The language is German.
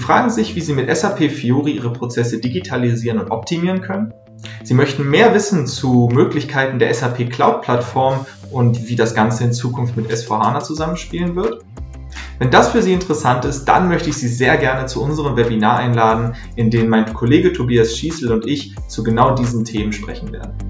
fragen sich, wie Sie mit SAP Fiori Ihre Prozesse digitalisieren und optimieren können. Sie möchten mehr wissen zu Möglichkeiten der SAP Cloud-Plattform und wie das Ganze in Zukunft mit S/4HANA zusammenspielen wird. Wenn das für Sie interessant ist, dann möchte ich Sie sehr gerne zu unserem Webinar einladen, in dem mein Kollege Tobias Schießel und ich zu genau diesen Themen sprechen werden.